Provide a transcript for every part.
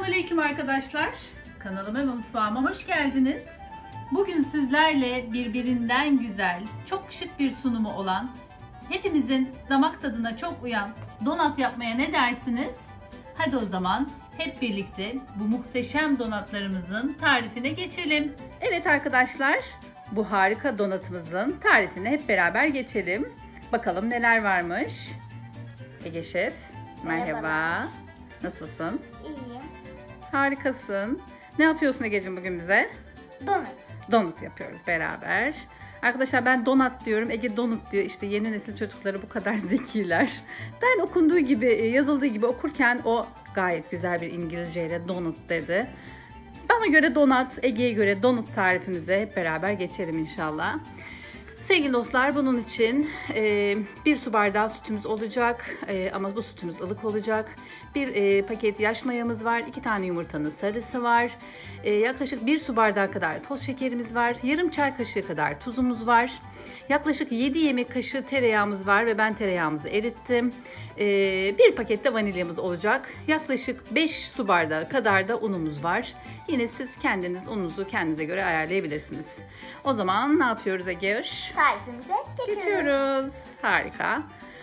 Selamünaleyküm arkadaşlar. Kanalıma ve mutfağıma hoş geldiniz. Bugün sizlerle birbirinden güzel, çok şık bir sunumu olan, hepimizin damak tadına çok uyan donat yapmaya ne dersiniz? Hadi o zaman hep birlikte bu muhteşem donatlarımızın tarifine geçelim. Evet arkadaşlar, bu harika donatımızın tarifine hep beraber geçelim. Bakalım neler varmış. Ege Şef, merhaba. Nasılsın? İyiyim. Harikasın. Ne yapıyorsun Ege'cim bugün bize? Donut. Donut yapıyoruz beraber. Arkadaşlar ben donat diyorum, Ege donut diyor. İşte yeni nesil çocukları bu kadar zekiler. Ben okunduğu gibi, yazıldığı gibi okurken o gayet güzel bir İngilizceyle donut dedi. Bana göre donat, Ege'ye göre donut tarifimize hep beraber geçelim inşallah. Sevgili dostlar, bunun için 1 su bardağı sütümüz olacak ama bu sütümüz ılık olacak. Bir paket yaş mayamız var, 2 tane yumurtanın sarısı var. Yaklaşık 1 su bardağı kadar toz şekerimiz var, yarım çay kaşığı kadar tuzumuz var. Yaklaşık 7 yemek kaşığı tereyağımız var ve ben tereyağımızı erittim. Bir paket de vanilyamız olacak. Yaklaşık 5 su bardağı kadar da unumuz var. Yine siz kendiniz ununuzu kendinize göre ayarlayabilirsiniz. O zaman ne yapıyoruz Ege? Tarifimize Geçiyoruz. Harika.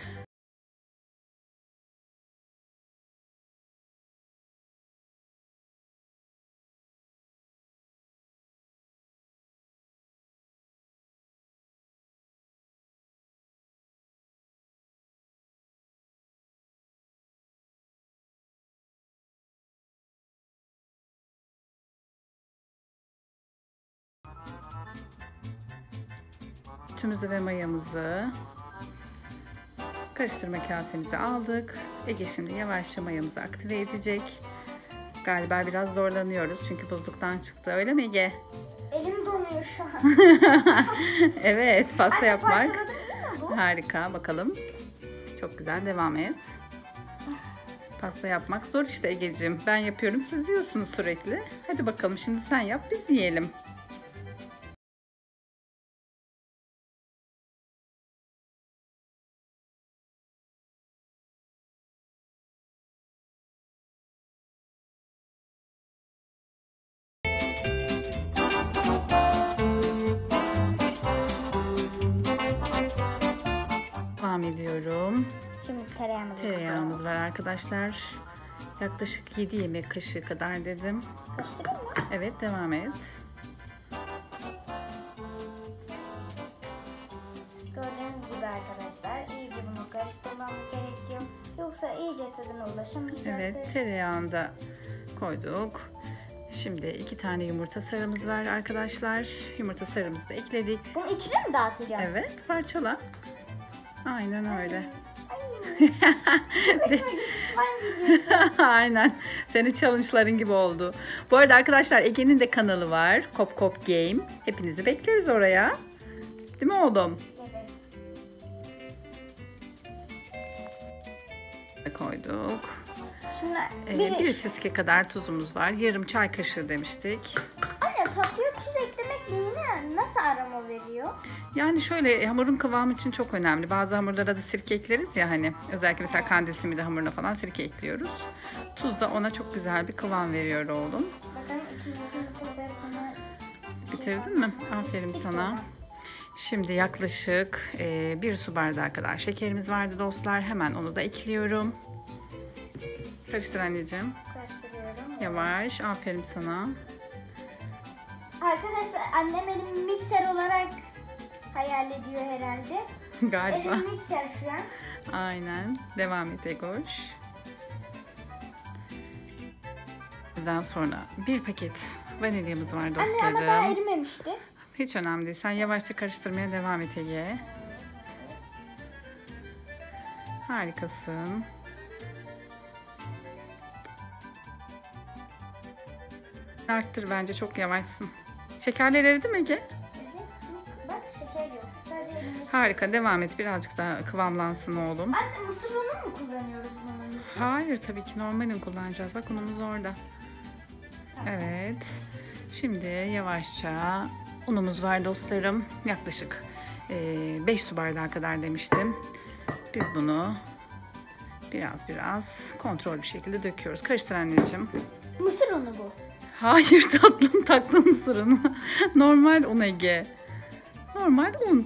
Sütümüzü ve mayamızı karıştırma kasemize aldık. Ege şimdi yavaşça mayamızı aktive edecek. Galiba biraz zorlanıyoruz çünkü buzluktan çıktı. Öyle mi Ege? Elim donuyor şu an. Evet, pasta yapmak. Bu? Harika, bakalım. Çok güzel, devam et. Pasta yapmak zor işte Egeciğim. Ben yapıyorum, siz yiyorsunuz sürekli. Hadi bakalım şimdi sen yap, biz yiyelim. Devam ediyorum. Şimdi Tereyağımız var arkadaşlar. Yaklaşık 7 yemek kaşığı kadar dedim. Karıştırayım mı? Evet, devam et. Gördüğünüz gibi arkadaşlar iyice bunu karıştırmamız gerekiyor. Yoksa iyice tadına ulaşamayacaktır. Evet, tereyağını da koyduk. Şimdi 2 tane yumurta sarımız var arkadaşlar. Yumurta sarımızı da ekledik. Bunu içine mi dağıtacağım? Evet, parçala. Aynen öyle. Aynen. Senin challenge'ların gibi oldu. Bu arada arkadaşlar Ege'nin de kanalı var. Kop Kop Game. Hepinizi bekleriz oraya. Değil mi oğlum? Evet. Koyduk. Şimdi bir fiske kadar tuzumuz var. Yarım çay kaşığı demiştik. Anne, tatlıya tuz eklemek neyine nasıl aroma veriyor? Yani şöyle, hamurun kıvamı için çok önemli. Bazı hamurlara da sirke ekleriz ya hani. Özellikle mesela kandil simidi hamuruna falan sirke ekliyoruz. Tuz da ona çok güzel bir kıvam veriyor oğlum. Bakalım içindeki yumurta sarısını... Bitirdin mi? Aferin sana. Şimdi yaklaşık 1 su bardağı kadar şekerimiz vardı dostlar. Hemen onu da ekliyorum. Karıştır anneciğim. Karıştırıyorum. Yavaş. Aferin sana. Arkadaşlar annem elimi mikser olarak hayal ediyor herhalde. Galiba. Elim mikser şu an. Aynen. Devam et Egoş. Bundan sonra bir paket vanilyamız var dostlarım. Anne ama daha erimemişti. Hiç önemli değil. Sen yavaşça karıştırmaya devam et Ege. Harikasın. Arttır, bence çok yavaşsın. Şekerler eridi mi Ege? Evet. Bak, şeker yok. Sadece elimde. Harika, devam et. Birazcık daha kıvamlansın oğlum. Anne, mısır unu mu kullanıyoruz bunun için? Hayır, tabii ki normalini kullanacağız. Bak unumuz orada. Tamam. Evet. Şimdi yavaşça unumuz var dostlarım. Yaklaşık 5 su bardağı kadar demiştim. Biz bunu biraz kontrol bir şekilde döküyoruz. Karıştır anneciğim. Mısır unu bu. Hayır tatlım, tatlı mısır unu. Normal un Ege. Normal un.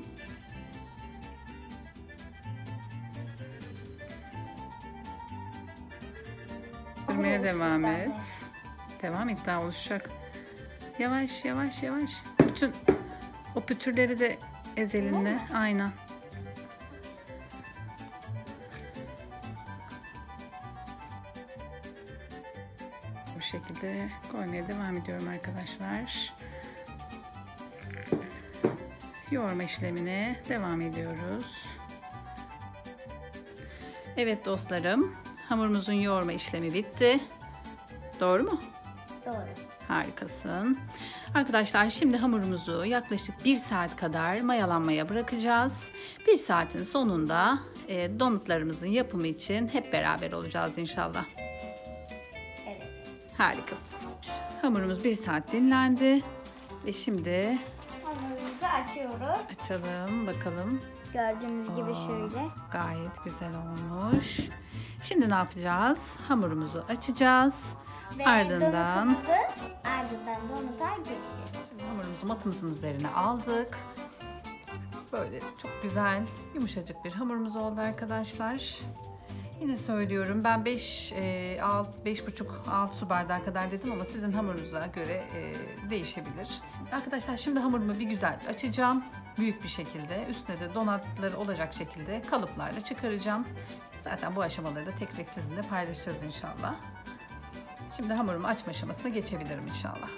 Sürmeye devam et. Devam et, daha oluşacak. Yavaş yavaş yavaş. Bütün o pütürleri de ez elinle. Aynen. Bu şekilde koymaya devam ediyorum arkadaşlar. Yoğurma işlemine devam ediyoruz. Evet dostlarım, hamurumuzun yoğurma işlemi bitti. Doğru mu? Doğru. Harikasın. Arkadaşlar şimdi hamurumuzu yaklaşık 1 saat kadar mayalanmaya bırakacağız. 1 saatin sonunda donutlarımızın yapımı için hep beraber olacağız inşallah. Evet. Harikasın. Hamurumuz 1 saat dinlendi. Ve şimdi Hamurumuzu açıyoruz. açalım bakalım. Gördüğünüz gibi şöyle. Gayet güzel olmuş. Şimdi ne yapacağız? Hamurumuzu açacağız. Ve Ardından donuta geçeceğiz. hamurumuzu matımızın üzerine aldık. Böyle çok güzel, yumuşacık bir hamurumuz oldu arkadaşlar. Yine söylüyorum, ben 5,5-6 su bardağı kadar dedim ama sizin hamurunuza göre değişebilir. Arkadaşlar şimdi hamurumu bir güzel açacağım. Büyük bir şekilde, üstüne de donatları olacak şekilde kalıplarla çıkaracağım. Zaten bu aşamaları da tek tek sizinle paylaşacağız inşallah. Şimdi hamurumu açma aşamasına geçebilirim inşallah.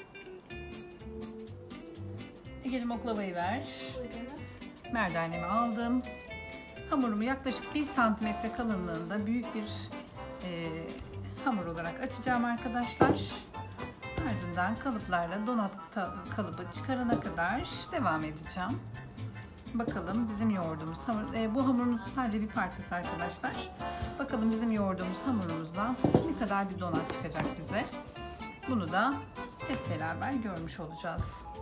Ege'cim oklavayı ver. Buyurunuz. Merdanemi aldım. Hamurumu yaklaşık 1 santimetre kalınlığında büyük bir hamur olarak açacağım arkadaşlar. Ardından kalıplarla kalıbı çıkarana kadar devam edeceğim. Bakalım bizim yoğurduğumuz hamur, bu hamurumuzun sadece bir parçası arkadaşlar. Bakalım bizim yoğurduğumuz hamurumuzdan ne kadar bir donat çıkacak bize. Bunu da hep beraber görmüş olacağız.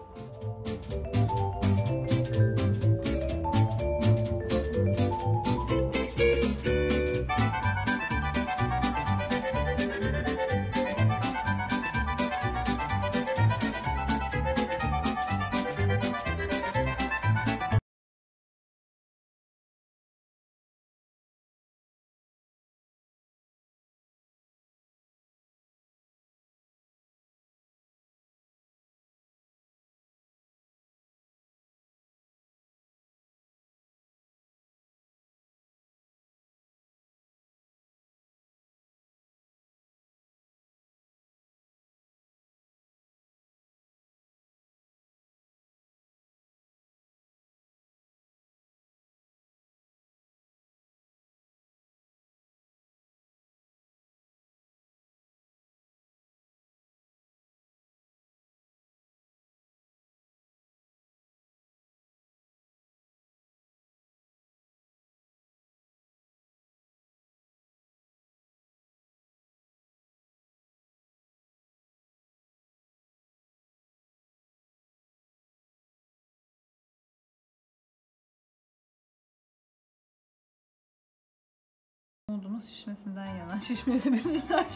Umudumuz şişmesinden yana. Şişmeyebilirler.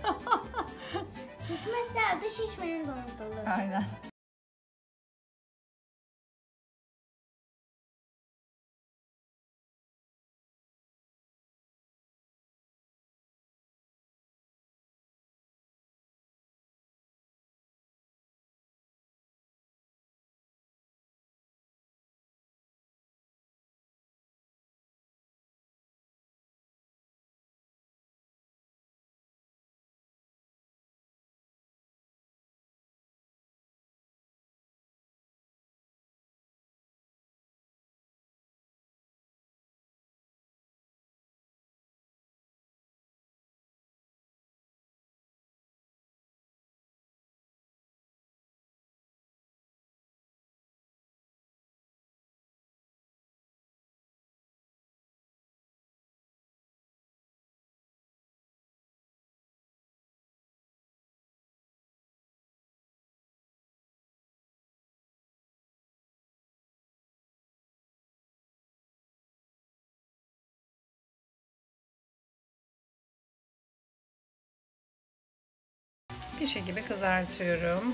Şişmezse adı şişmenin donutu olur. Aynen. Pişi gibi kızartıyorum.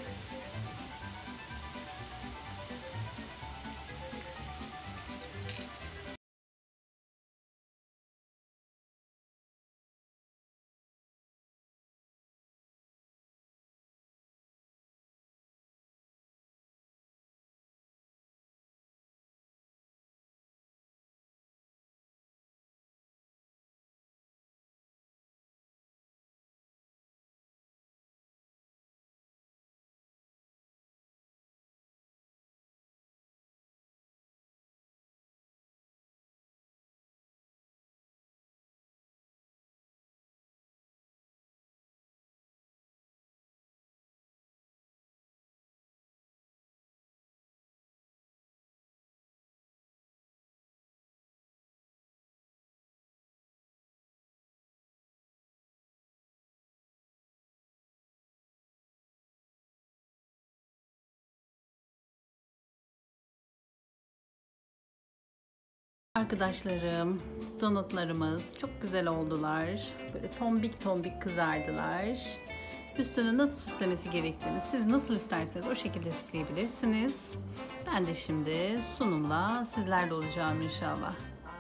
Arkadaşlarım, donutlarımız çok güzel oldular. Böyle tombik tombik kızardılar. Üstünü nasıl süslemesi gerektiğini siz nasıl isterseniz o şekilde süsleyebilirsiniz. Ben de şimdi sunumla sizlerle olacağım inşallah.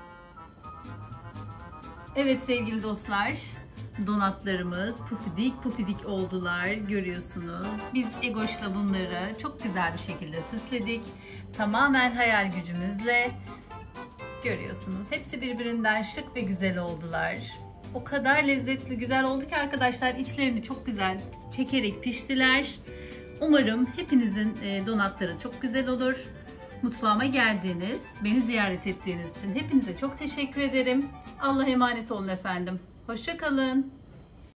Evet sevgili dostlar, donatlarımız pufidik pufidik oldular, görüyorsunuz. Biz Egoş'la bunları çok güzel bir şekilde süsledik. Tamamen hayal gücümüzle. Görüyorsunuz. Hepsi birbirinden şık ve güzel oldular. O kadar lezzetli, güzel oldu ki arkadaşlar, içlerini çok güzel çekerek piştiler. Umarım hepinizin donatları çok güzel olur. Mutfağıma geldiğiniz, beni ziyaret ettiğiniz için hepinize çok teşekkür ederim. Allah'a emanet olun efendim. Hoşça kalın.